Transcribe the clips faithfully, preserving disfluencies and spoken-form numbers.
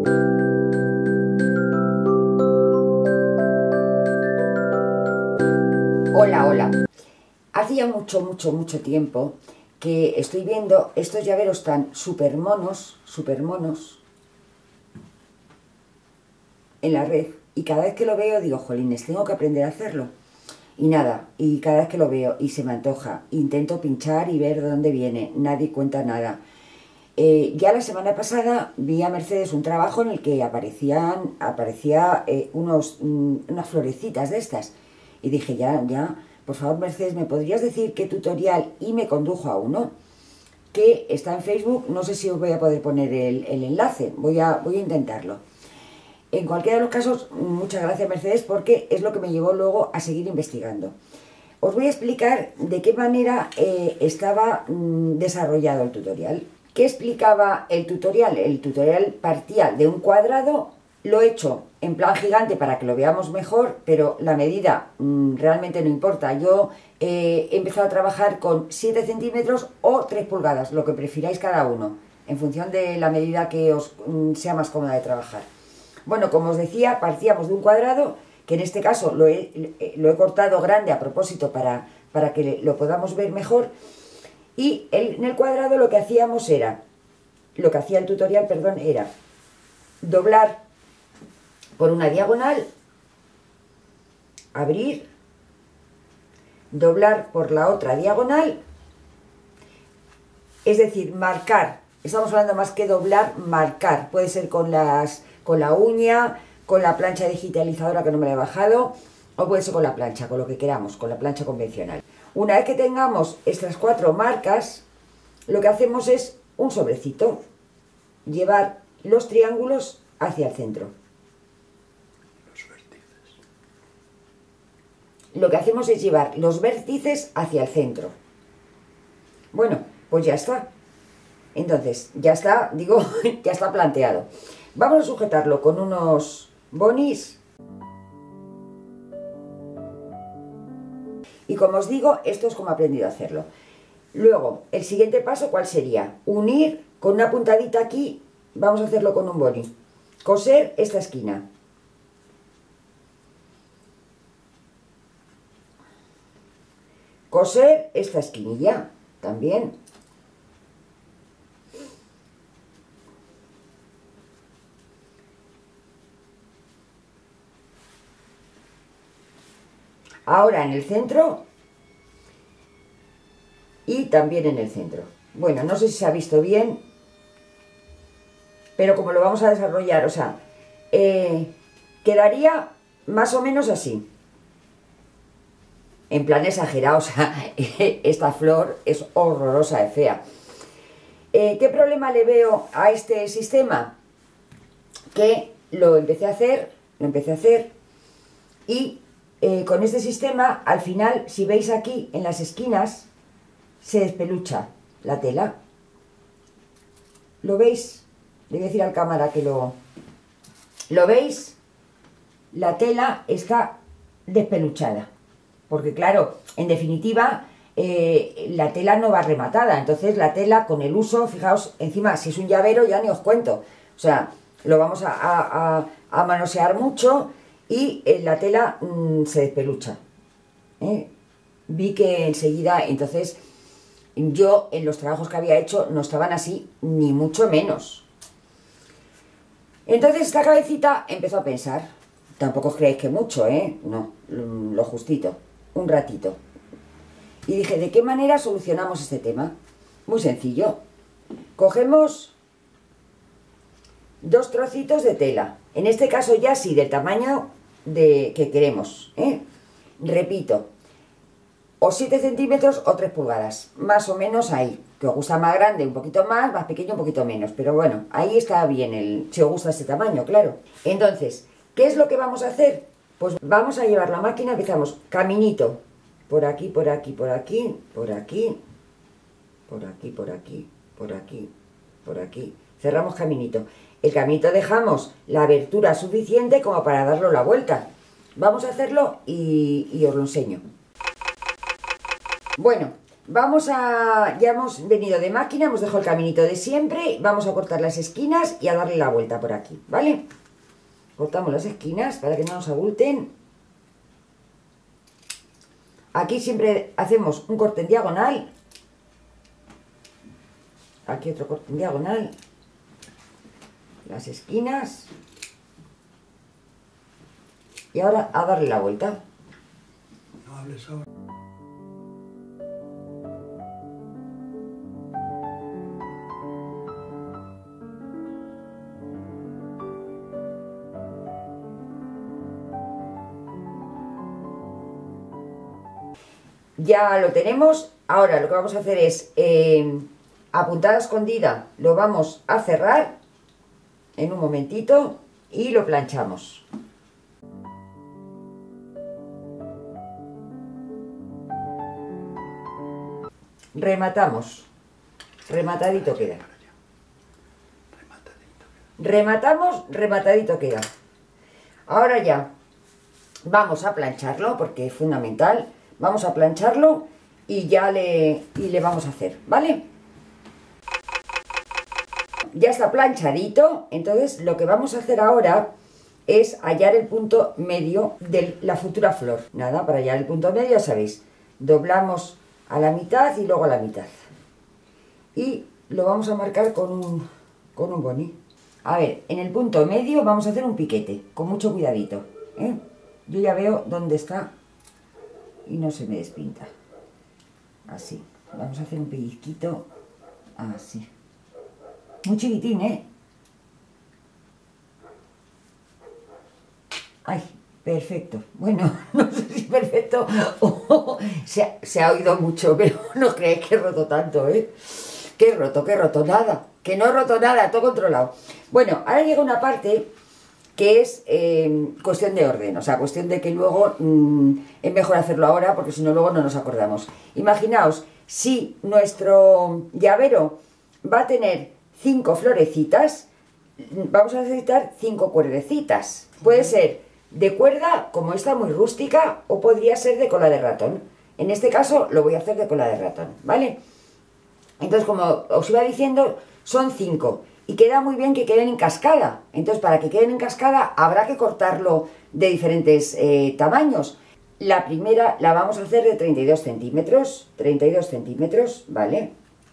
Hola, hola. Hacía mucho, mucho, mucho tiempo que estoy viendo estos llaveros tan súper monos, súper monos en la red, y cada vez que lo veo digo, jolines, tengo que aprender a hacerlo. Y nada, y cada vez que lo veo y se me antoja, intento pinchar y ver de dónde viene, nadie cuenta nada. Eh, ya la semana pasada vi a Mercedes un trabajo en el que aparecían aparecía eh, unos, mm, unas florecitas de estas, y dije, ya, ya, por favor Mercedes, ¿me podrías decir qué tutorial? Y me condujo a uno que está en Facebook, no sé si os voy a poder poner el, el enlace, voy a, voy a intentarlo. En cualquiera de los casos, muchas gracias Mercedes, porque es lo que me llevó luego a seguir investigando. Os voy a explicar de qué manera eh, estaba mm, desarrollado el tutorial. ¿Qué explicaba el tutorial? El tutorial partía de un cuadrado, lo he hecho en plan gigante para que lo veamos mejor, pero la medida mmm, realmente no importa. Yo eh, he empezado a trabajar con siete centímetros o tres pulgadas, lo que prefiráis cada uno, en función de la medida que os mmm, sea más cómoda de trabajar. Bueno, como os decía, partíamos de un cuadrado, que en este caso lo he, lo he cortado grande a propósito para, para que lo podamos ver mejor. Y el, en el cuadrado lo que hacíamos era, lo que hacía el tutorial, perdón, era doblar por una diagonal, abrir, doblar por la otra diagonal, es decir, marcar. Estamos hablando más que doblar, marcar. Puede ser con, las, con la uña, con la plancha digitalizadora que no me la he bajado, o puede ser con la plancha, con lo que queramos, con la plancha convencional. Una vez que tengamos estas cuatro marcas, lo que hacemos es un sobrecito, llevar los triángulos hacia el centro. Los vértices. Lo que hacemos es llevar los vértices hacia el centro. Bueno, pues ya está. Entonces, ya está, digo, ya está planteado. Vamos a sujetarlo con unos bonis. Y como os digo, esto es como he aprendido a hacerlo. Luego, el siguiente paso, ¿cuál sería? Unir con una puntadita aquí, vamos a hacerlo con un boni. Coser esta esquina. Coser esta esquinilla también. Ahora en el centro y también en el centro. Bueno, no sé si se ha visto bien, pero como lo vamos a desarrollar, o sea, eh, quedaría más o menos así. En plan exagerado, o sea, esta flor es horrorosa de fea. Eh, ¿Qué problema le veo a este sistema? Que lo empecé a hacer, lo empecé a hacer y Eh, con este sistema, al final, si veis aquí en las esquinas, se despelucha la tela. ¿Lo veis? Le voy a decir al cámara que lo... ¿Lo veis? La tela está despeluchada. Porque claro, en definitiva, eh, la tela no va rematada. Entonces la tela con el uso, fijaos, encima, si es un llavero ya ni os cuento. O sea, lo vamos a, a, a, a manosear mucho. Y eh, la tela mmm, se despelucha. ¿eh? Vi que enseguida, entonces, yo en los trabajos que había hecho no estaban así, ni mucho menos. Entonces esta cabecita empezó a pensar. Tampoco os creéis que mucho, ¿eh? No, lo justito, un ratito. Y dije, ¿de qué manera solucionamos este tema? Muy sencillo. Cogemos dos trocitos de tela. En este caso ya sí, del tamaño de, que queremos. ¿eh? Repito, o siete centímetros o tres pulgadas. Más o menos ahí. Que os gusta más grande, un poquito más, más pequeño, un poquito menos. Pero bueno, ahí está bien, el, si os gusta ese tamaño, claro. Entonces, ¿qué es lo que vamos a hacer? Pues vamos a llevar la máquina, empezamos caminito. Por aquí, por aquí, por aquí, por aquí, por aquí, por aquí, por aquí, por aquí. Cerramos caminito. El caminito dejamos la abertura suficiente como para darlo la vuelta. Vamos a hacerlo y, y os lo enseño. Bueno, vamos a... ya hemos venido de máquina, hemos dejado el caminito de siempre, vamos a cortar las esquinas y a darle la vuelta por aquí, ¿vale? Cortamos las esquinas para que no nos abulten. Aquí siempre hacemos un corte en diagonal. Aquí otro corte en diagonal. Las esquinas. Y ahora a darle la vuelta. No hables ahora. Ya lo tenemos. Ahora lo que vamos a hacer es eh, a puntada escondida lo vamos a cerrar en un momentito y lo planchamos. Rematamos. Rematadito queda. Rematamos, rematadito queda. Ahora ya vamos a plancharlo porque es fundamental. Vamos a plancharlo y ya le, y le vamos a hacer, ¿vale? Ya está planchadito, entonces lo que vamos a hacer ahora es hallar el punto medio de la futura flor. Nada, para hallar el punto medio ya sabéis, doblamos a la mitad y luego a la mitad. Y lo vamos a marcar con un, con un boni. A ver, en el punto medio vamos a hacer un piquete, con mucho cuidadito, ¿eh? Yo ya veo dónde está y no se me despinta. Así, vamos a hacer un pellizquito, así. Muy chiquitín, ¿eh? Ay, perfecto. Bueno, no sé si perfecto o se, ha, se ha oído mucho, pero no creéis que he roto tanto, ¿eh? Que he roto, que he roto nada. Que no he roto nada, todo controlado. Bueno, ahora llega una parte que es eh, cuestión de orden, o sea, cuestión de que luego mmm, es mejor hacerlo ahora porque si no luego no nos acordamos. Imaginaos, si nuestro llavero va a tener cinco florecitas, vamos a necesitar cinco cuerdecitas. Puede ser de cuerda, como esta muy rústica, o podría ser de cola de ratón. En este caso lo voy a hacer de cola de ratón, ¿vale? Entonces, como os iba diciendo, son cinco. Y queda muy bien que queden en cascada. Entonces, para que queden en cascada, habrá que cortarlo de diferentes eh, tamaños. La primera la vamos a hacer de treinta y dos centímetros. treinta y dos centímetros, ¿vale?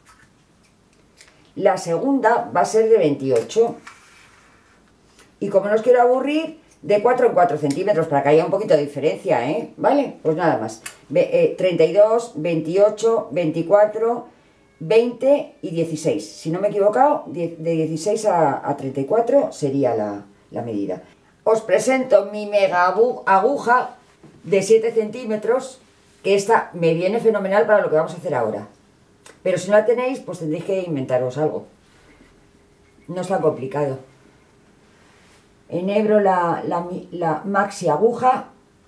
La segunda va a ser de veintiocho. Y como no os quiero aburrir, de cuatro en cuatro centímetros, para que haya un poquito de diferencia, ¿eh? ¿Vale? Pues nada más. Ve, eh, treinta y dos, veintiocho, veinticuatro... veinte y dieciséis, si no me he equivocado, de dieciséis a, a treinta y cuatro sería la, la medida. Os presento mi mega aguja de siete centímetros, que esta me viene fenomenal para lo que vamos a hacer ahora. Pero si no la tenéis, pues tendréis que inventaros algo. No es tan complicado. Enhebro la, la, la maxi aguja.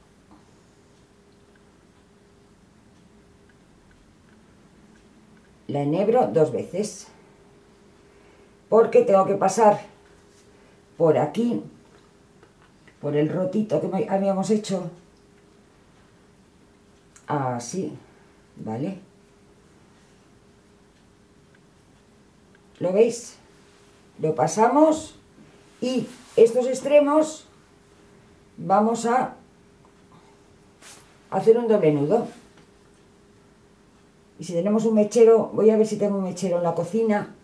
La enhebro dos veces, porque tengo que pasar por aquí, por el rotito que habíamos hecho, así, ¿vale? ¿Lo veis? Lo pasamos y estos extremos vamos a hacer un doble nudo. Y si tenemos un mechero, voy a ver si tengo un mechero en la cocina.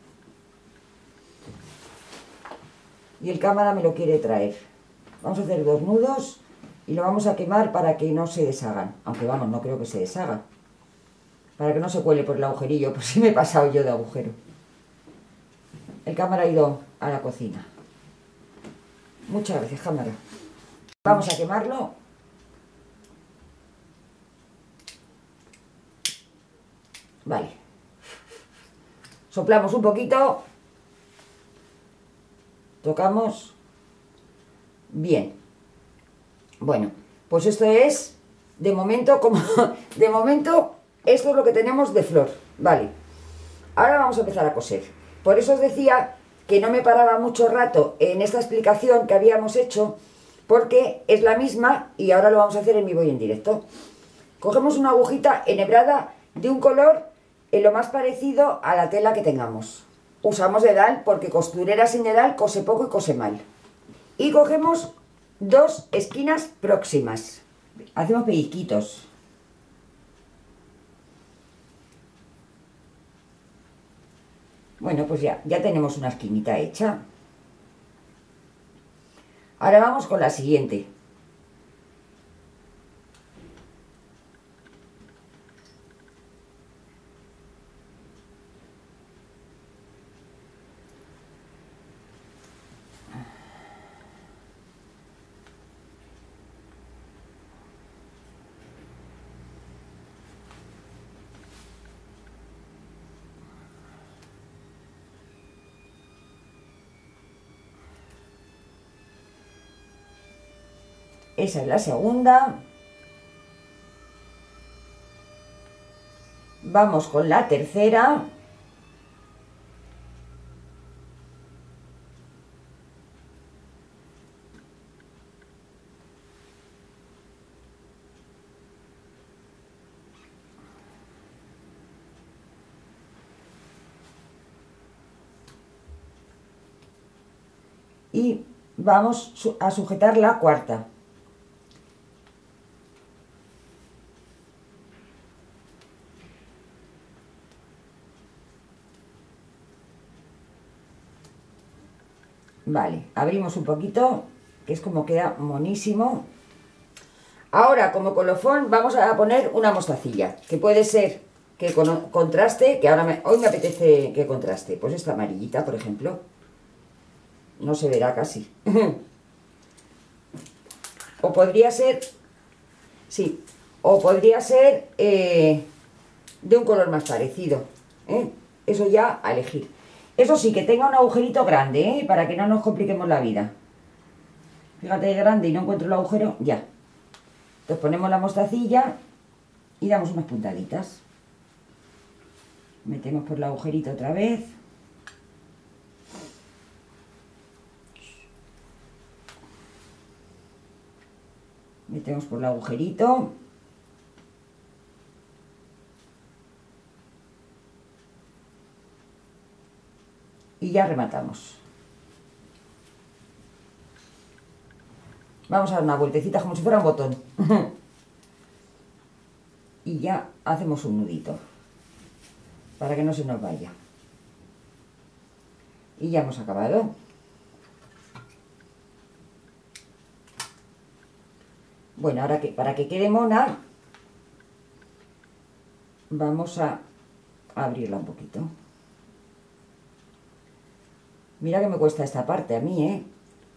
Y el cámara me lo quiere traer. Vamos a hacer dos nudos y lo vamos a quemar para que no se deshagan. Aunque vamos, no creo que se deshaga. Para que no se cuele por el agujerillo, por si me he pasado yo de agujero. El cámara ha ido a la cocina. Muchas gracias, cámara. Vamos a quemarlo. Vale. Soplamos un poquito. Tocamos. Bien. Bueno, pues esto es, de momento, como de momento, esto es lo que tenemos de flor. Vale. Ahora vamos a empezar a coser. Por eso os decía que no me paraba mucho rato en esta explicación que habíamos hecho, porque es la misma y ahora lo vamos a hacer en vivo y en directo. Cogemos una agujita enhebrada de un color en lo más parecido a la tela que tengamos. Usamos dedal porque costurera sin dedal cose poco y cose mal. Y cogemos dos esquinas próximas. Hacemos pellizquitos. Bueno, pues ya, ya tenemos una esquinita hecha. Ahora vamos con la siguiente. Esa es la segunda. Vamos con la tercera. Y vamos a sujetar la cuarta. Vale, abrimos un poquito, que es como queda monísimo. Ahora, como colofón, vamos a poner una mostacilla, que puede ser que con contraste, que ahora me, hoy me apetece que contraste. Pues esta amarillita, por ejemplo. No se verá casi. O podría ser, sí, o podría ser eh, de un color más parecido, ¿eh? Eso ya a elegir. Eso sí, que tenga un agujerito grande, ¿eh? Para que no nos compliquemos la vida. Fíjate, grande y no encuentro el agujero, ya. Entonces ponemos la mostacilla y damos unas puntaditas. Metemos por el agujerito otra vez. Metemos por el agujerito. Y ya rematamos. Vamos a dar una vueltecita como si fuera un botón. Y ya hacemos un nudito. Para que no se nos vaya. Y ya hemos acabado. Bueno, ahora que para que quede mona, vamos a abrirla un poquito. Mira que me cuesta esta parte a mí, ¿eh?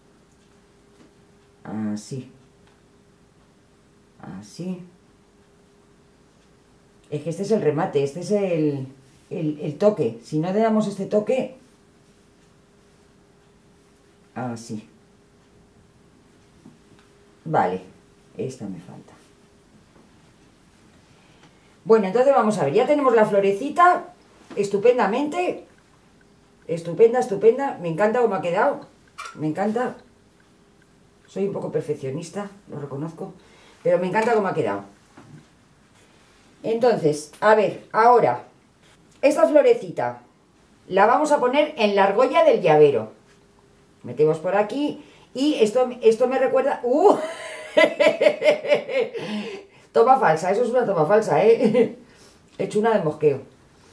Así. Así. Es que este es el remate, este es el, el, el toque. Si no le damos este toque... Así. Vale, esta me falta. Bueno, entonces vamos a ver, ya tenemos la florecita estupendamente. Estupenda, estupenda. Me encanta cómo ha quedado. Me encanta. Soy un poco perfeccionista, lo reconozco. Pero me encanta cómo ha quedado. Entonces, a ver, ahora, esta florecita la vamos a poner en la argolla del llavero. Metemos por aquí y esto, esto me recuerda... ¡Uh! Toma falsa, eso es una toma falsa, ¿eh? He hecho una de mosqueo.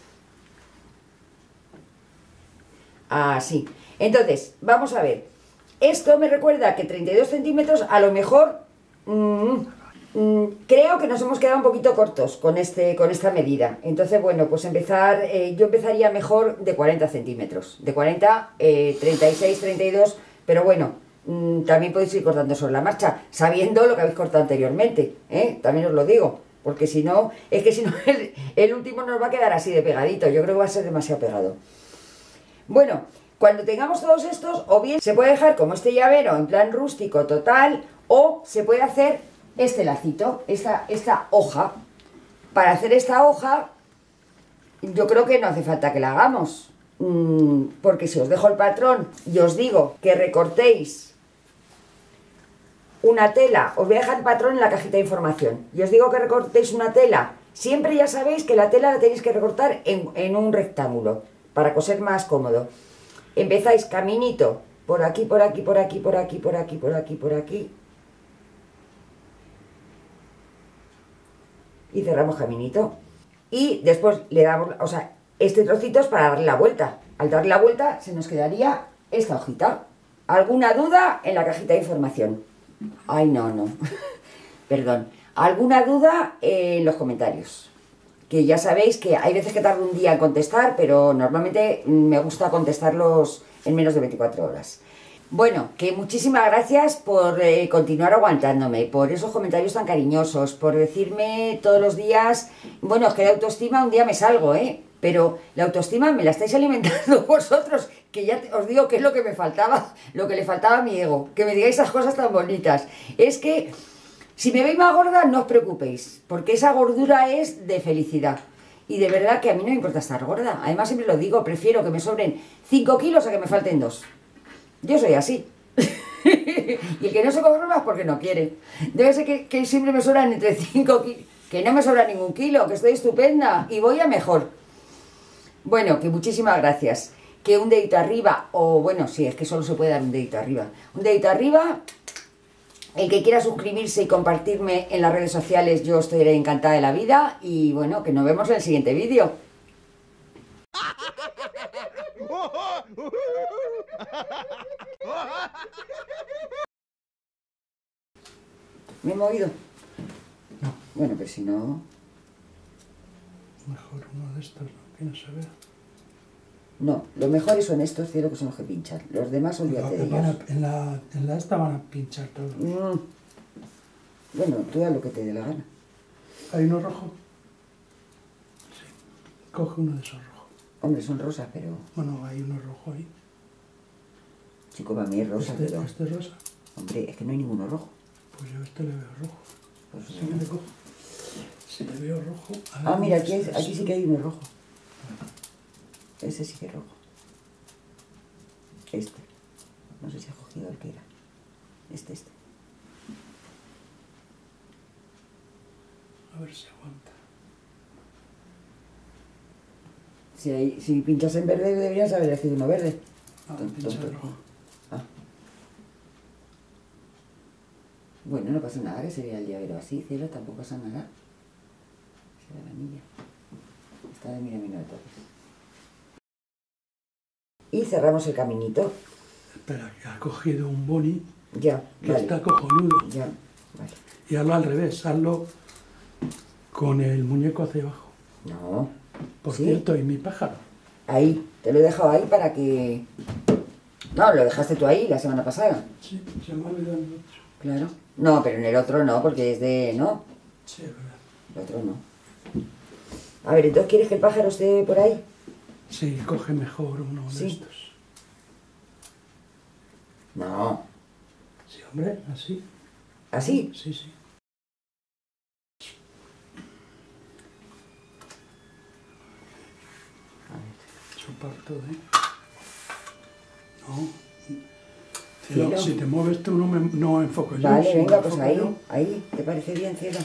Así. Entonces, vamos a ver. Esto me recuerda que treinta y dos centímetros, a lo mejor... Mmm, mmm, creo que nos hemos quedado un poquito cortos con, este, con esta medida. Entonces, bueno, pues empezar... Eh, yo empezaría mejor de cuarenta centímetros. De cuarenta, eh, treinta y seis, treinta y dos... Pero bueno, mmm, también podéis ir cortando sobre la marcha, sabiendo lo que habéis cortado anteriormente, ¿eh? También os lo digo. Porque si no... Es que si no, el, el último nos va a quedar así de pegadito. Yo creo que va a ser demasiado pegado. Bueno, cuando tengamos todos estos, o bien se puede dejar como este llavero en plan rústico total, o se puede hacer este lacito, esta, esta hoja. Para hacer esta hoja, yo creo que no hace falta que la hagamos, mmm, porque si os dejo el patrón y os digo que recortéis una tela, os voy a dejar el patrón en la cajita de información, y os digo que recortéis una tela Siempre ya sabéis que la tela la tenéis que recortar en, en un rectángulo, para coser más cómodo. Empezáis caminito, por aquí, por aquí, por aquí, por aquí, por aquí, por aquí, por aquí. Y cerramos caminito. Y después le damos, o sea, este trocito es para darle la vuelta. Al darle la vuelta se nos quedaría esta hojita. ¿Alguna duda? En la cajita de información. Ay, no, no. Perdón. ¿Alguna duda? En los comentarios. Que ya sabéis que hay veces que tardo un día en contestar, pero normalmente me gusta contestarlos en menos de veinticuatro horas. Bueno, que muchísimas gracias por eh, continuar aguantándome, por esos comentarios tan cariñosos, por decirme todos los días, bueno, es que de autoestima un día me salgo, ¿eh? Pero la autoestima me la estáis alimentando vosotros, que ya te, os digo que es lo que me faltaba, lo que le faltaba a mi ego, que me digáis esas cosas tan bonitas. Es que si me veis más gorda, no os preocupéis, porque esa gordura es de felicidad. Y de verdad que a mí no me importa estar gorda. Además siempre lo digo, prefiero que me sobren cinco kilos a que me falten dos. Yo soy así. Y el que no se conforma es porque no quiere. Debe ser que, que siempre me sobran entre cinco kilos. Que no me sobra ningún kilo, que estoy estupenda y voy a mejor. Bueno, que muchísimas gracias. Que un dedito arriba, o bueno, sí, es que solo se puede dar un dedito arriba. Un dedito arriba. El que quiera suscribirse y compartirme en las redes sociales, yo estaré encantada de la vida. Y bueno, que nos vemos en el siguiente vídeo. ¿Me he movido? No. Bueno, pero si no... Mejor uno de estos, ¿no? Que no se vea. No, los mejores son estos, cielo, que son los que pinchan. Los demás, olvídate de Van a- ellos. en, la, en la esta van a pinchar todos. Mm. Bueno, tú haz lo que te dé la gana. ¿Hay uno rojo? Sí. Coge uno de esos rojos. Hombre, son rosas, pero... Bueno, hay uno rojo ahí. Chico, para mí es rosa, Este, pero... este es rosa. Hombre, es que no hay ninguno rojo. Pues yo a este le veo rojo. Pues Si no. me le cojo. Si le veo rojo... a Ah, ver, mira, aquí, este es- aquí es- sí que hay uno rojo. Ese sí que es rojo. Este. No sé si ha cogido el que era. Este, este. A ver si aguanta. Si, hay- si pinchas en verde, deberías haber elegido uno verde. Ah, Tonto, pincha el tonto. rojo. Ah. Bueno, no pasa nada, que sería el llavero así, cielo, tampoco pasa nada. Será la niña. Está de mira, mira, de toques. Y cerramos el caminito. Espera, que ha cogido un boni Ya, que vale. está cojonudo. Ya, vale. Y hazlo al revés, hazlo con el muñeco hacia abajo. No. Por ¿Sí? cierto, ¿y mi pájaro? Ahí, te lo he dejado ahí para que... No, lo dejaste tú ahí la semana pasada. Sí, se me ha olvidado el otro. Claro. No, pero en el otro no, porque es de... ¿no? Sí, es verdad. El otro no. A ver, entonces, ¿quieres que el pájaro esté por ahí? Sí, coge mejor uno de Sí. estos. No. Sí, hombre, así. ¿Así? Sí, sí. Soporto de... No. Cielo, Cielo. si te mueves tú no, me, no enfoco yo. Vale, si me venga, pues enfoco ahí, yo- ahí. ¿Te parece bien, cielo?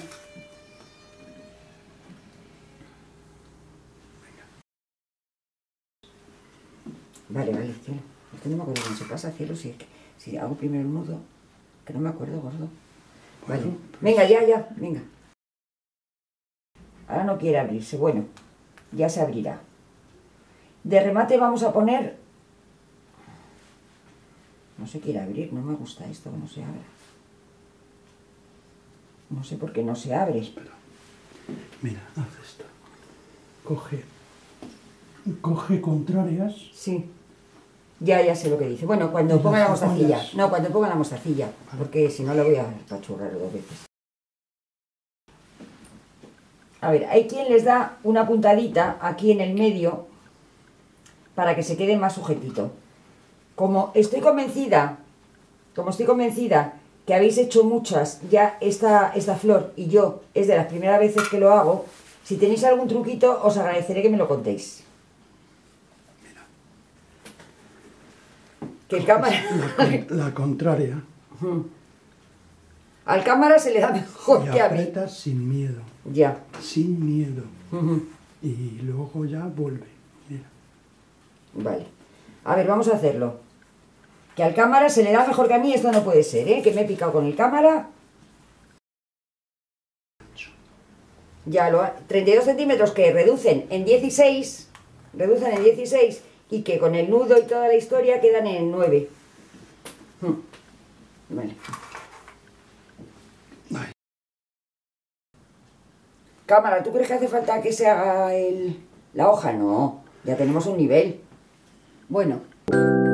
Vale, vale, cielo. Es que no me acuerdo cómo se pasa, cielo, si, es que- si hago primero el nudo. Que no me acuerdo, gordo. Vale. Bueno, pues- Venga, ya, ya, venga. Ahora no quiere abrirse. Bueno, ya se abrirá. De remate vamos a poner... No se quiere abrir, no me gusta esto que no se abra. No sé por qué no se abre. Espera. Mira, haz esto. Coge... Coge contrarias. Sí. Ya, ya sé lo que dice. Bueno, cuando Y ponga la las mostacilla. cebollas. No, cuando ponga la mostacilla. Vale. Porque si no le voy a pachurrar dos veces. A ver, hay quien les da una puntadita aquí en el medio para que se quede más sujetito. Como estoy convencida, como estoy convencida que habéis hecho muchas ya esta, esta flor y yo es de las primeras veces que lo hago, si tenéis algún truquito os agradeceré que me lo contéis. Que el cámara... La, con- la contraria. Al cámara se le da mejor Y que a mí. aprietas sin miedo, Ya. sin miedo. Ujú. Y luego ya vuelve. Mira. Vale. A ver, vamos a hacerlo. Que al cámara se le da mejor que a mí, esto no puede ser, ¿eh? Que me he picado con el cámara. Ya lo ha... treinta y dos centímetros que reducen en dieciséis. Reducen en dieciséis. Y que con el nudo y toda la historia quedan en nueve. Hmm. Vale. Ay. Cámara, ¿tú crees que hace falta que se haga el... la hoja? No, ya tenemos un nivel. Bueno.